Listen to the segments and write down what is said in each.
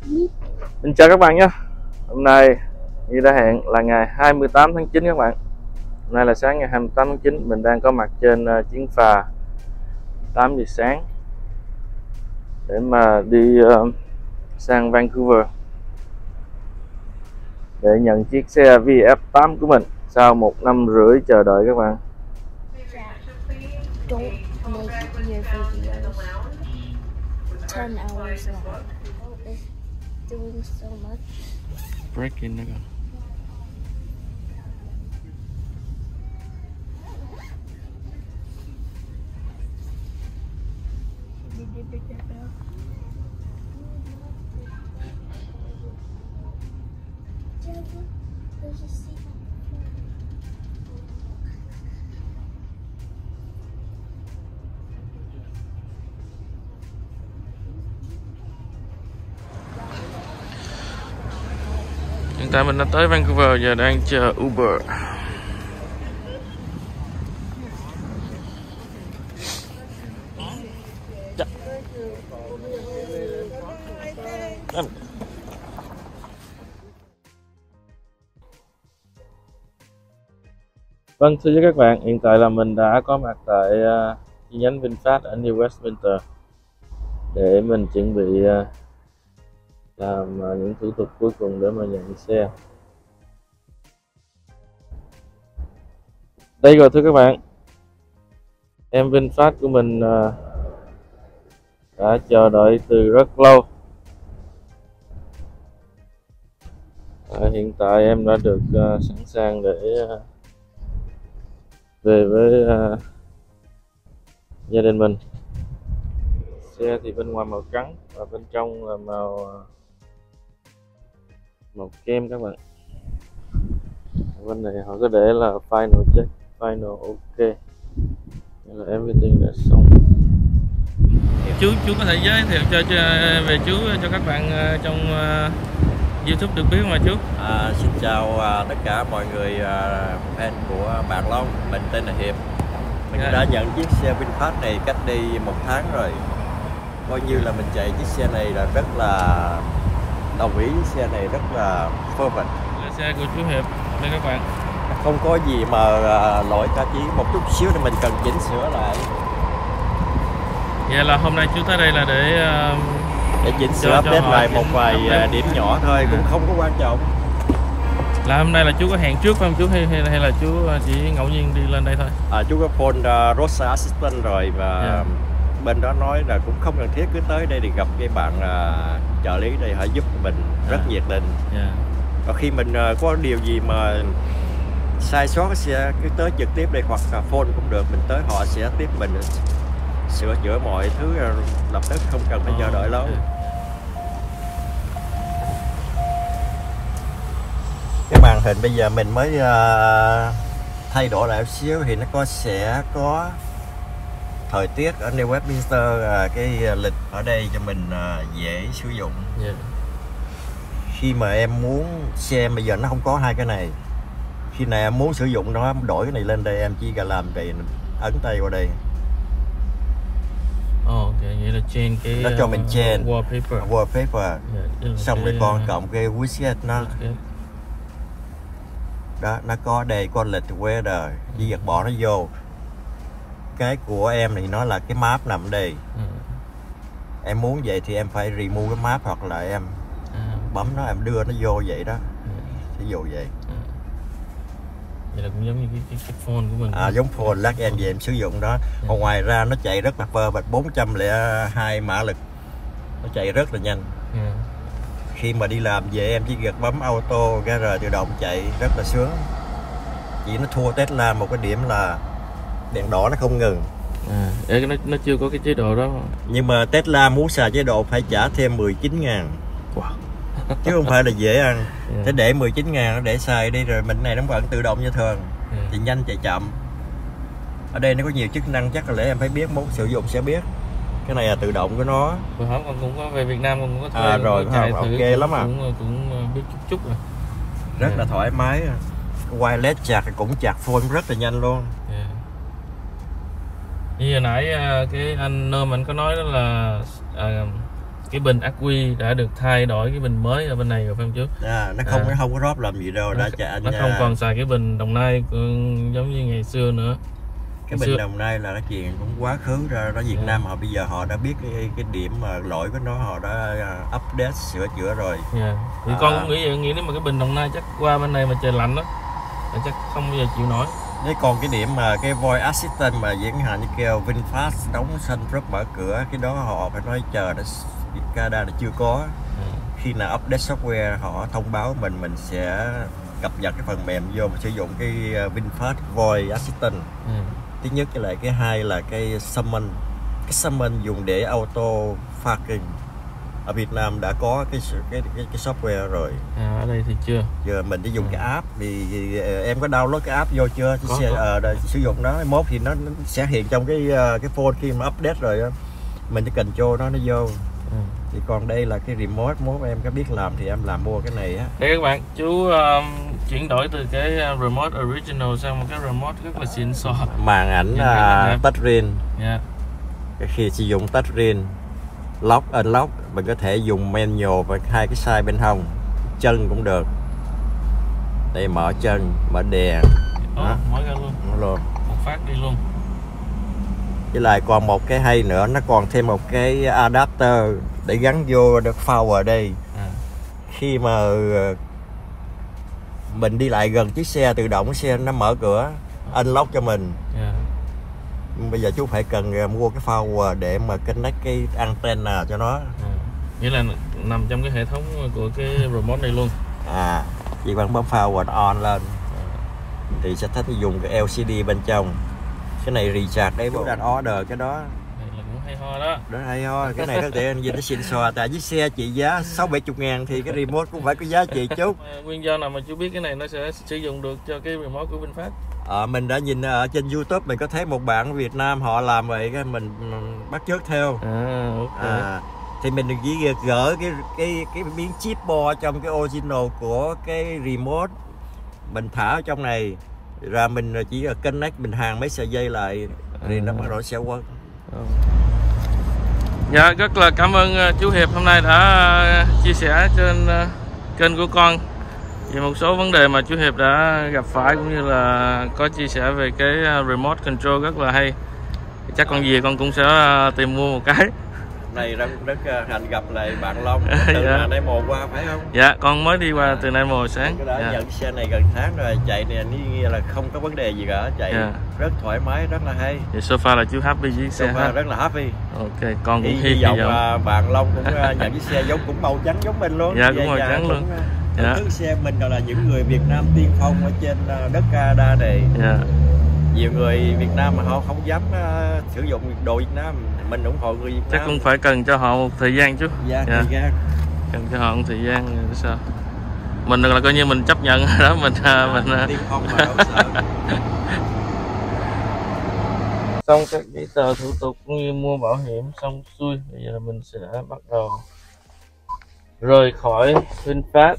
Xin chào các bạn nhé. Hôm nay như đã hẹn là ngày 28 tháng 9 các bạn. Hôm nay là sáng ngày 28 tháng 9, mình đang có mặt trên chuyến phà 8 giờ sáng để mà đi sang Vancouver để nhận chiếc xe VF8 của mình sau 1 năm rưỡi chờ đợi các bạn. Don't make your videos 10 hours long. It's doing so much. Breaking nữa. There's a seat. Hiện tại mình đã tới Vancouver, giờ đang chờ Uber. Vâng, thưa với các bạn, hiện tại là mình đã có mặt tại chi nhánh VinFast ở New Westminster để mình chuẩn bị làm những thủ tục cuối cùng để mà nhận xe. Đây rồi thưa các bạn, em VinFast của mình đã chờ đợi từ rất lâu. Hiện tại em đã được sẵn sàng để về với gia đình mình. Xe thì bên ngoài màu trắng và bên trong là màu kem các bạn. Bên này họ có để là final check, final ok, nên là everything đã xong. Chú có thể giới thiệu về chú cho các bạn trong YouTube được biết không ạ chú? Xin chào tất cả mọi người fan của Bạn Long. Mình tên là Hiệp. Mình đã nhận chiếc xe VinFast này cách đây 1 tháng rồi. Coi như là mình chạy chiếc xe này là rất là đồng ý với xe này, rất là perfect. Là xe của chú Hiệp đây các bạn. Không có gì mà lỗi cả, chỉ một chút xíu thì mình cần chỉnh sửa lại. Vậy là hôm nay chú tới đây là để chỉnh sửa update lại một vài điểm nhỏ thôi, cũng không có quan trọng. Là hôm nay là chú có hẹn trước phải không chú, hay là chú chỉ ngẫu nhiên đi lên đây thôi? Chú có phone roadside assistant rồi và bên đó nói là cũng không cần thiết, cứ tới đây thì gặp cái bạn trợ lý đây, họ giúp mình rất nhiệt tình. Và khi mình có điều gì mà sai sót cái xe, cứ tới trực tiếp đây hoặc phone cũng được, mình tới họ sẽ tiếp mình sửa chữa mọi thứ lập tức, không cần phải chờ đợi lâu. Cái màn hình bây giờ mình mới thay đổi lại một xíu thì nó sẽ có thời tiết ở New Westminster, cái lịch ở đây cho mình dễ sử dụng. Khi mà em muốn xem, bây giờ nó không có hai cái này, khi nào em muốn sử dụng nó đổi cái này lên đây, em chỉ cần làm vậy, ấn tay vào đây. Ok, vậy là trên cái nó cho mình trên wallpaper. Xong rồi còn cộng cái widget nó đó, nó có đây, có lịch weather, chỉ việc bỏ nó vô. Cái của em thì nó là cái map nằm đây. Em muốn vậy thì em phải remove cái map, hoặc là em bấm nó, em đưa nó vô vậy đó. Ví dụ vậy. Vậy là cũng giống như cái phone của mình. Giống phone lát em về em sử dụng đó. Còn ngoài ra nó chạy rất là perfect, 402 mã lực, nó chạy rất là nhanh. Khi mà đi làm về em chỉ việc bấm auto, cái rồi tự động chạy rất là sướng. Chỉ nó thua Tesla một cái điểm là đèn đỏ nó không ngừng. Nó chưa có cái chế độ đó. Nhưng mà Tesla muốn xài chế độ phải trả thêm 19.000. Wow. Chứ không phải là dễ ăn. Thế để 19.000 nó để xài đi, rồi mình này nó vẫn tự động như thường. Thì nhanh chạy chậm. Ở đây nó có nhiều chức năng, chắc là lẽ em phải biết, muốn sử dụng sẽ biết. Cái này là tự động của nó. Con cũng có về Việt Nam, con cũng có thuê rồi chạy ok thử, lắm à. Cũng biết chút rồi. Rất là thoải mái. Wireless chạc cũng chạc phone rất là nhanh luôn. Như hồi nãy cái anh Nôm anh có nói đó là cái bình ắc quy đã được thay đổi cái bình mới ở bên này rồi phải không chú? Nó không có rót làm gì đâu, nó không còn xài cái bình Đồng Nai giống như ngày xưa nữa. Cái bình Đồng Nai là cái chuyện cũng quá khứ ra, Việt Nam họ bây giờ họ đã biết cái điểm mà lỗi của nó, họ đã update sửa chữa rồi. Thì con cũng nghĩ nếu mà cái bình Đồng Nai chắc qua bên này mà trời lạnh đó là chắc không bao giờ chịu nổi. Đấy, còn cái điểm mà cái voice assistant mà diễn hạn như kêu VinFast đóng sunroof mở cửa, cái đó họ phải nói chờ đó, Canada là chưa có. Khi nào update software họ thông báo mình sẽ cập nhật cái phần mềm vô mà sử dụng cái VinFast voice assistant. Thứ nhất, cái lại cái hai là cái summon. Cái summon dùng để auto parking. Ở Việt Nam đã có cái software rồi. Ở đây thì chưa. Giờ mình chỉ dùng cái app thì em có download cái app vô chưa? Sử dụng nó mốt thì nó sẽ hiện trong cái phone khi mà update rồi đó. Mình chỉ cần cho nó vô. Thì còn đây là cái remote, mốt em có biết làm thì em làm mua cái này á. Đây các bạn, chú chuyển đổi từ cái remote original sang một cái remote rất là xịn sò. Màn ảnh touchscreen. Khi sử dụng touchscreen, lock unlock, mình có thể dùng menu và hai cái side bên hông, chân cũng được. Đây mở chân, mở đèn. Mở ra luôn. Một phát đi luôn. Với lại còn một cái hay nữa, nó còn thêm một cái adapter để gắn vô được phao ở đây. Khi mà mình đi lại gần chiếc xe, tự động xe nó mở cửa unlock cho mình. Bây giờ chú phải cần mua cái phao để mà connect cái antenna cho nó. Nghĩa là nằm trong cái hệ thống của cái remote này luôn. Chỉ bằng bấm phao on lên thì sẽ thấy dùng cái LCD bên trong. Cái này recharge đấy, bố đặt order cái đó. Cũng hay ho đó. Đó hay ho, cái này có thể nhìn nó xịn sò, tại chiếc xe trị giá 60-70 ngàn thì cái remote cũng phải có giá trị chút. Nguyên do nào mà chú biết cái này nó sẽ sử dụng được cho cái remote của VinFast? Mình đã nhìn ở trên YouTube, mình có thấy một bạn ở Việt Nam họ làm vậy, cái mình bắt chước theo. Thì mình chỉ gỡ cái miếng chip bo trong cái original của cái remote, mình thả ở trong này, rồi mình chỉ connect, mình hàn mấy sợi dây lại thì nó bắt đầu sẽ work. Dạ, rất là cảm ơn chú Hiệp hôm nay đã chia sẻ trên kênh của con về một số vấn đề mà chú Hiệp đã gặp phải, cũng như là có chia sẻ về cái remote control rất là hay. Chắc con về con cũng sẽ tìm mua một cái. Này rất hạnh gặp lại bạn Long từ Nay Mồ qua phải không? Dạ, con mới đi qua từ Nay Mồ sáng. Cái đó nhận xe này gần tháng rồi, chạy này như là không có vấn đề gì cả, chạy rất thoải mái, rất là hay. Vậy so far là chú happy với chiếc xe ha? Rất là happy. Ok, con cũng hy vọng là bạn Long cũng nhận chiếc xe cũng màu trắng giống mình luôn. Dạ, cũng màu trắng luôn. Thứ xe mình là những người Việt Nam tiên phong ở trên đất Canada này. Nhiều người Việt Nam mà họ không dám sử dụng đồ Việt Nam, mình ủng hộ người Việt Nam. Chắc cũng phải cần cho họ một thời gian chứ. Thời gian. Cần cho họ một thời gian rồi sao? Mình là coi như mình chấp nhận rồi đó, mình tiên phong mà đâu sợ. Xong các giấy tờ thủ tục cũng như mua bảo hiểm xong xuôi, bây giờ mình sẽ bắt đầu rời khỏi VinFast.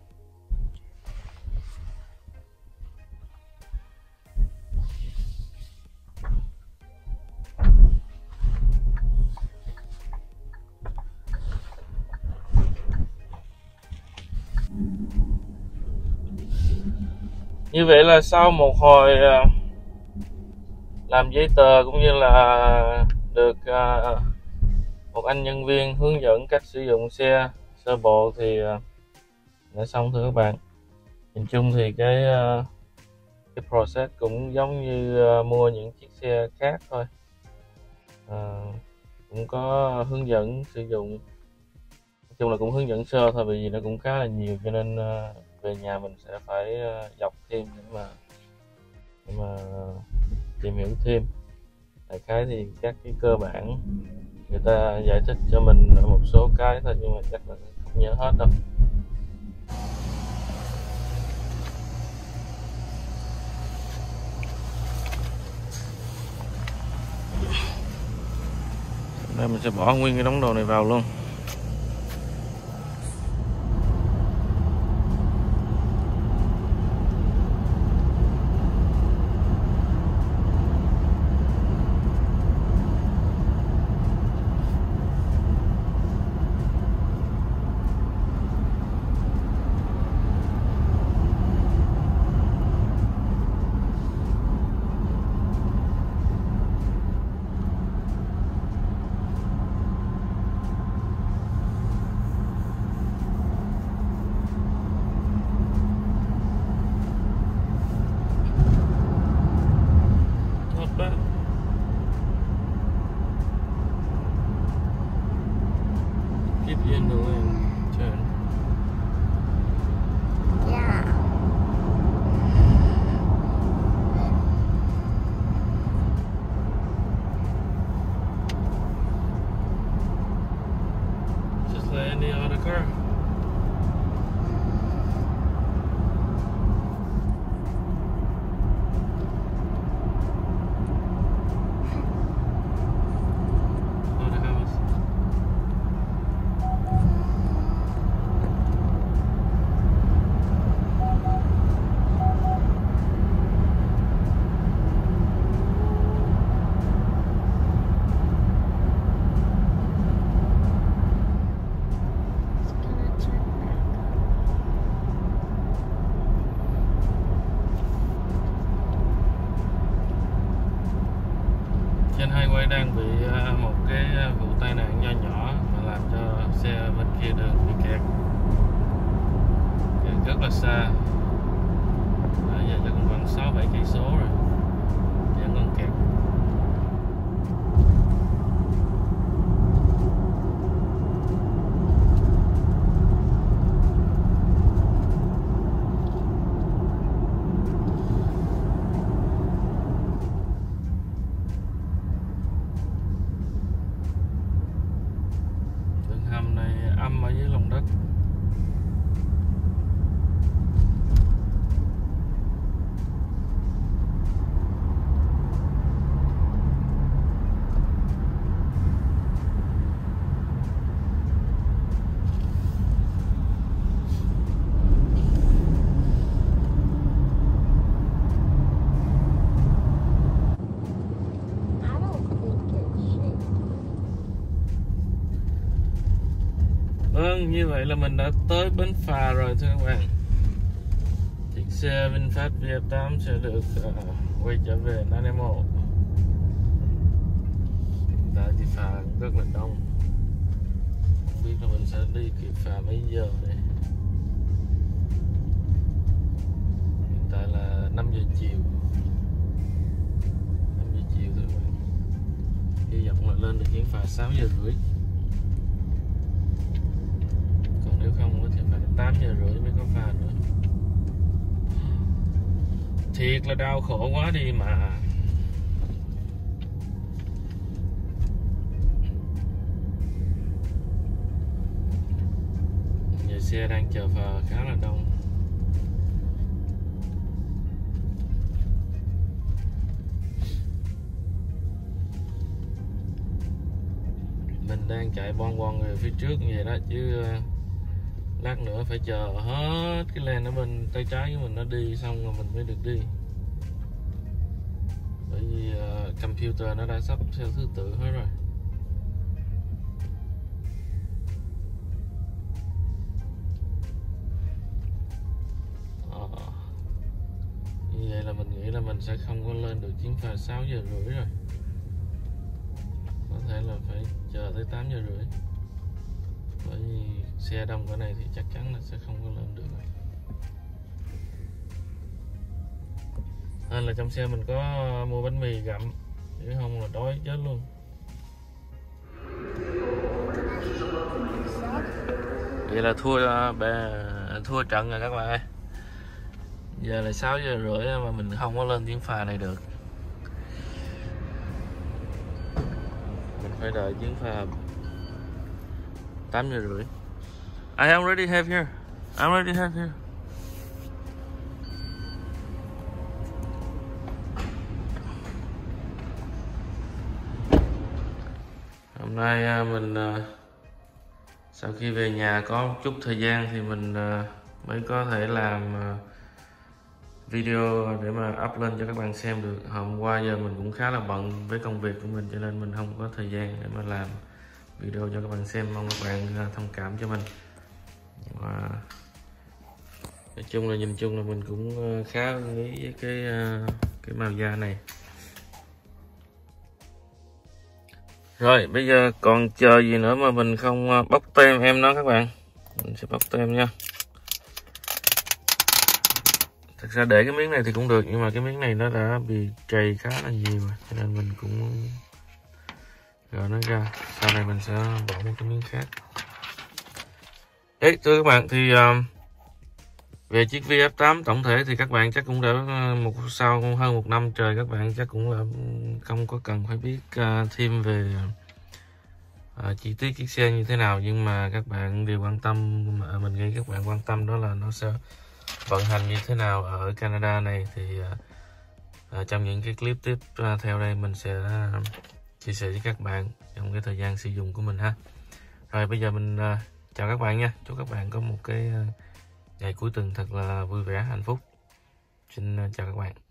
Như vậy là sau một hồi làm giấy tờ cũng như là được một anh nhân viên hướng dẫn cách sử dụng xe sơ bộ thì đã xong thưa các bạn. Nhìn chung thì cái process cũng giống như mua những chiếc xe khác thôi, cũng có hướng dẫn sử dụng, nói chung là cũng hướng dẫn sơ thôi, bởi vì nó cũng khá là nhiều, cho nên về nhà mình sẽ phải dọc thêm để mà tìm hiểu thêm. Đại khái thì các cái cơ bản người ta giải thích cho mình một số cái thôi, nhưng mà chắc là không nhớ hết đâu. Đây mình sẽ bỏ nguyên cái đống đồ này vào luôn. highway đang bị một cái vụ tai nạn nho nhỏ mà làm cho xe bên kia đường bị kẹt rất là xa. Bây giờ chắc cũng khoảng 6-7 cây số rồi vẫn còn kẹt. Hầm này âm ở dưới lòng đất. I don't think it's shaped. Vâng, như vậy là mình đã tới bến phà rồi thưa các bạn. Chiếc xe VinFast VF8 sẽ được quay trở về Nanaimo. Hiện tại thì phà rất là đông. Không biết là mình sẽ đi kịp phà mấy giờ đây. Hiện tại là 5 giờ chiều. 5 giờ chiều thưa các bạn. Hy vọng là lên được chuyến phà 6 giờ rưỡi. Nếu không thì phải 8 giờ rưỡi mới có phà nữa. Thiệt là đau khổ quá đi mà. Giờ xe đang chờ phà khá là đông. Mình đang chạy bon bon về phía trước như vậy đó chứ lát nữa phải chờ hết cái lane ở bên tay trái của mình nó đi xong rồi mình mới được đi. Bởi vì computer nó đã sắp theo thứ tự hết rồi. Như vậy là mình nghĩ là mình sẽ không có lên được chuyến phà 6 giờ rưỡi rồi. Có thể là phải chờ tới 8 giờ rưỡi. Bởi vì xe đông cỡ này thì chắc chắn là sẽ không có lên được rồi. Nên là trong xe mình có mua bánh mì gặm, chứ không là đói chết luôn. Vậy là thua trận rồi các bạn ơi. Giờ là 6 giờ rưỡi mà mình không có lên chuyến phà này được. Mình phải đợi chuyến phà 8 giờ rưỡi. I already have here. Hôm nay mình sau khi về nhà có một chút thời gian thì mình mới có thể làm video để mà up lên cho các bạn xem được. Hôm qua giờ mình cũng khá là bận với công việc của mình cho nên mình không có thời gian để mà làm video cho các bạn xem. Mong các bạn thông cảm cho mình. Và nói chung là nhìn chung là mình cũng khá ưng ý với cái màu da này. Rồi bây giờ còn chờ gì nữa mà mình không bóc tem em nó các bạn. Mình sẽ bóc tem nha. Thật ra để cái miếng này thì cũng được, nhưng mà cái miếng này nó đã bị trầy khá là nhiều rồi, cho nên mình cũng gỡ nó ra. Sau này mình sẽ bỏ một cái miếng khác. Đấy thưa các bạn, thì về chiếc VF8 tổng thể thì các bạn chắc cũng đã sau hơn 1 năm trời, các bạn chắc cũng là không có cần phải biết thêm về chi tiết chiếc xe như thế nào, nhưng mà các bạn đều quan tâm, mà mình nghĩ các bạn quan tâm đó là nó sẽ vận hành như thế nào ở Canada này. Thì trong những cái clip tiếp theo đây mình sẽ chia sẻ với các bạn trong cái thời gian sử dụng của mình ha. Rồi bây giờ mình chào các bạn nha. Chúc các bạn có một cái ngày cuối tuần thật là vui vẻ, hạnh phúc. Xin chào các bạn.